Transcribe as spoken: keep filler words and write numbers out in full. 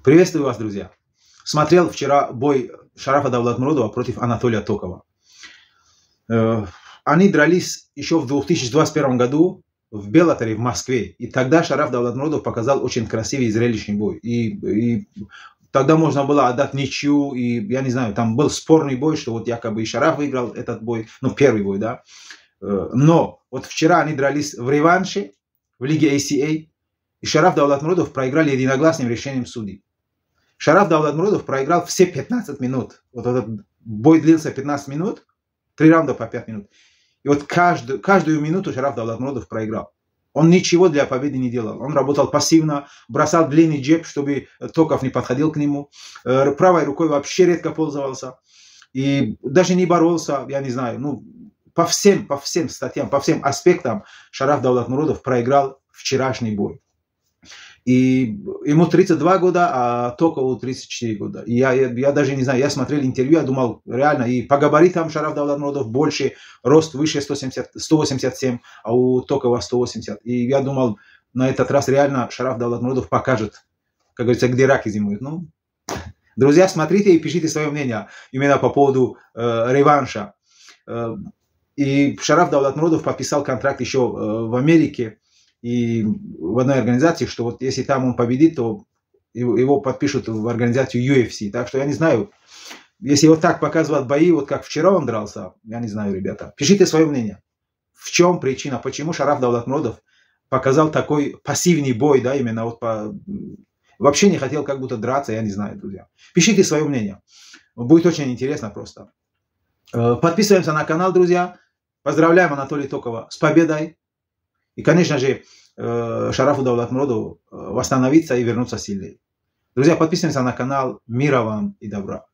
Приветствую вас, друзья. Смотрел вчера бой Шарафа Давлатмуродова против Анатолия Токова. Они дрались еще в две тысячи двадцать первом году в Беллаторе в Москве. И тогда Шараф Давлатмуродов показал очень красивый и зрелищный бой. И, и тогда можно было отдать ничью. И я не знаю, там был спорный бой, что вот якобы и Шараф выиграл этот бой. Ну, первый бой, да. Но вот вчера они дрались в реванше в лиге эй си эй. И Шараф Давлатмуродов проиграли единогласным решением судей. Шараф Давлатмуродов проиграл все пятнадцать минут. Вот этот бой длился пятнадцать минут, три раунда по пять минут. И вот каждую, каждую минуту Шараф Давлатмуродов проиграл. Он ничего для победы не делал. Он работал пассивно, бросал длинный джеб, чтобы Токов не подходил к нему. Правой рукой вообще редко пользовался. И даже не боролся, я не знаю, ну, по всем, по всем статьям, по всем аспектам Шараф Давлатмуродов проиграл вчерашний бой. И ему тридцать два года, а Токову тридцать четыре года. И я, я, я даже не знаю, я смотрел интервью, я думал, реально, и по габаритам Шараф Давлатмуродов больше, рост выше сто семьдесят, сто восемьдесят семь, а у Токова сто восемьдесят. И я думал, на этот раз реально Шараф Давлатмуродов покажет, как говорится, где раки зимуют. Ну, друзья, смотрите и пишите свое мнение именно по поводу э, реванша. Э, и Шараф Давлатмуродов подписал контракт еще э, в Америке. И в одной организации, что вот если там он победит, то его, его подпишут в организацию ю эф си. Так что я не знаю, если вот так показывают бои, вот как вчера он дрался, я не знаю, ребята. Пишите свое мнение. В чем причина, почему Шараф Давлатмуродов показал такой пассивный бой, да, именно вот по... Вообще не хотел как будто драться, я не знаю, друзья. Пишите свое мнение. Будет очень интересно просто. Подписываемся на канал, друзья. Поздравляем Анатолия Токова с победой. И, конечно же, Шарафу Давлатмуродову восстановиться и вернуться сильнее. Друзья, подписываемся на канал. Мира вам и добра.